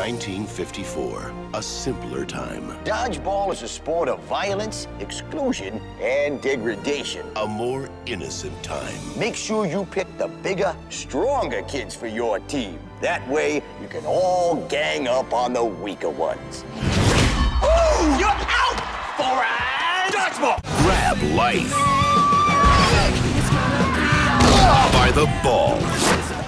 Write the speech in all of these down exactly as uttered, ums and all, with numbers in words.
nineteen fifty-four, a simpler time. Dodgeball is a sport of violence, exclusion, and degradation. A more innocent time. Make sure you pick the bigger, stronger kids for your team. That way, you can all gang up on the weaker ones. Ooh, you're out for a dodgeball! Grab life by the balls.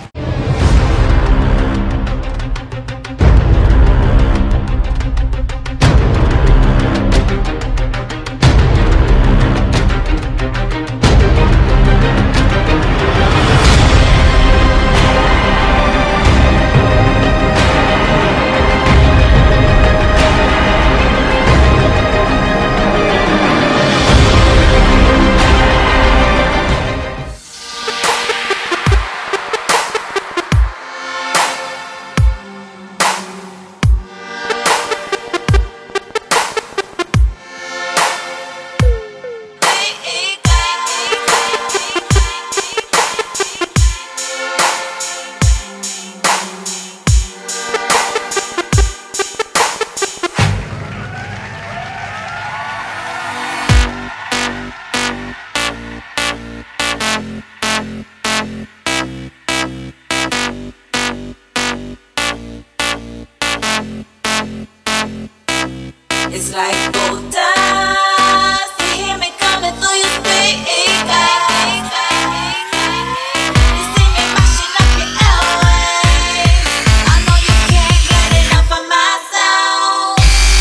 It's like gold dust. You hear me coming through your speakers. You see me mashing up your airwaves. I know you can't get enough of my sound.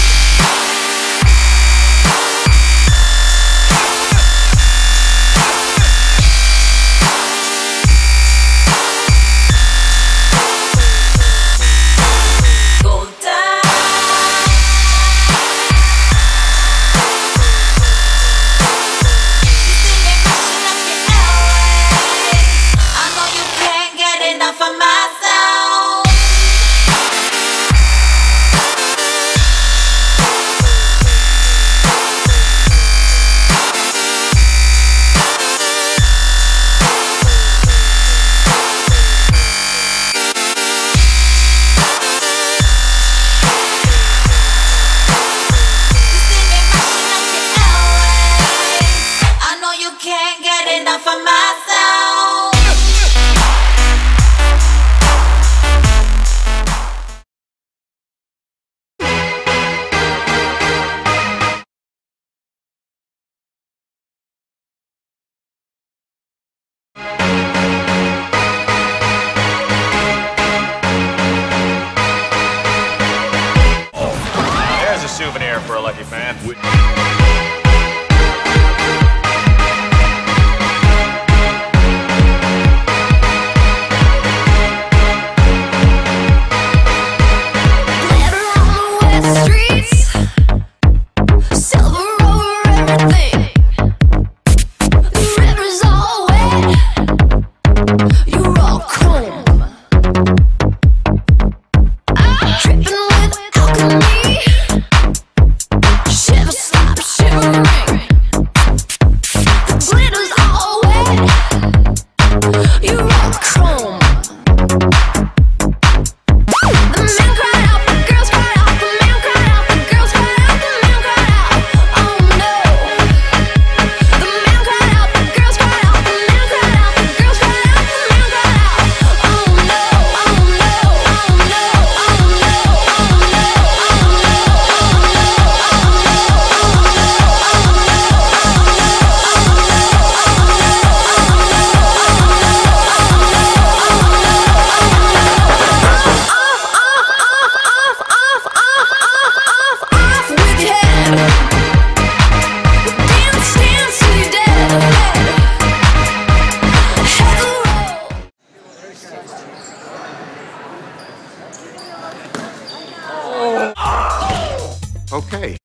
Gold dust. Can't get enough of my sound. There's a souvenir for a lucky fan. Okay.